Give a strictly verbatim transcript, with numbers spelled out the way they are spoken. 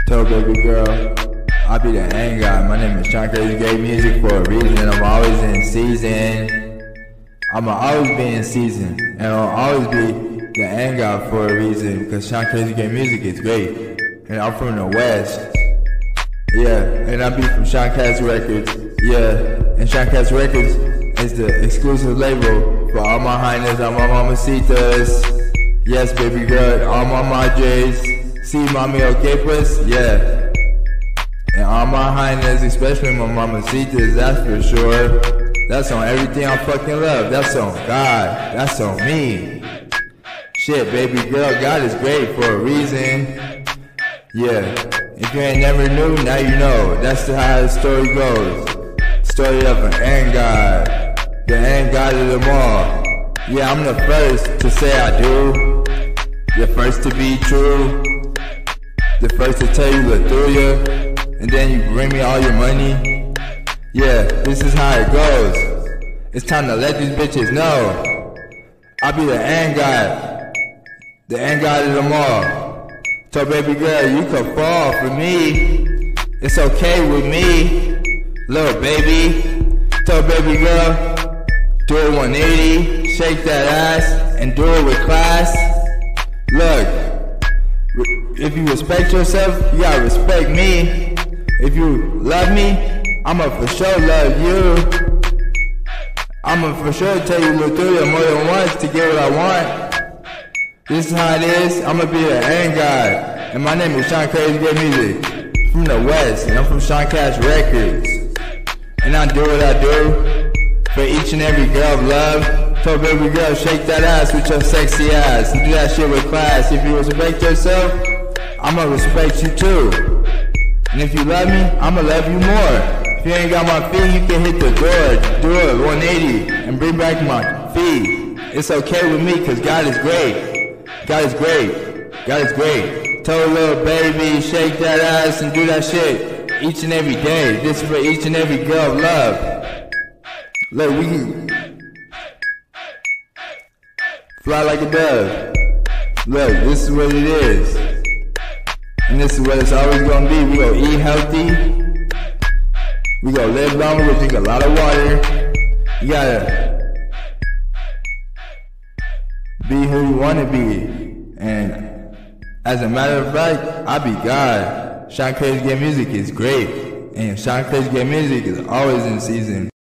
Told baby girl, I be the end guy. My name is Sean Crazy Gay Music for a reason. I'm always in season. I'ma always be in season. And I'll always be the end guy for a reason. Because Sean Crazy Gay Music is great. And I'm from the West. Yeah, and I be from Sean Cats Records. Yeah, and Sean Cats Records is the exclusive label for all my highness, all my mamacitas. Yes, baby girl, all my madres. See, mommy, okay, pues? Yeah. And all my highness, especially my mamacitas, that's for sure. That's on everything I fucking love. That's on God. That's on me. Shit, baby girl, God is great for a reason. Yeah. If you ain't never knew, now you know. That's how the story goes. Story of an end God. The end God of them all. Yeah, I'm the first to say I do. The first to be true. The first to tell you the through you. And then you bring me all your money. Yeah, this is how it goes. It's time to let these bitches know. I'll be the end God. The end God of them all. So baby girl, you could fall for me. It's okay with me, little baby. So baby girl, do it one eighty, shake that ass, and do it with class. Look, if you respect yourself, you gotta respect me. If you love me, I'ma for sure love you. I'ma for sure tell you look through you more than once to get what I want. This is how it is. I'ma be the end guy. And my name is Sean Crazy Gay Music. From the West. And I'm from Sean Cats Records. And I do what I do for each and every girl of love. So baby girl, shake that ass with your sexy ass. And do that shit with class. If you respect yourself, I'ma respect you too. And if you love me, I'ma love you more. If you ain't got my fee, you can hit the door. Do it one eighty and bring back my fee. It's okay with me cause God is great. God is great. God is great. Tell a little baby, shake that ass and do that shit each and every day. This is for each and every girl of love. Look, we can fly like a dove. Look, this is what it is. And this is what it's always gonna be. We gonna eat healthy. We gonna live longer. We drink a lot of water. You gotta be who you wanna be. And as a matter of fact, I be God. Sean Crazy Gay Music is great. And Sean Crazy Gay Music is always in season.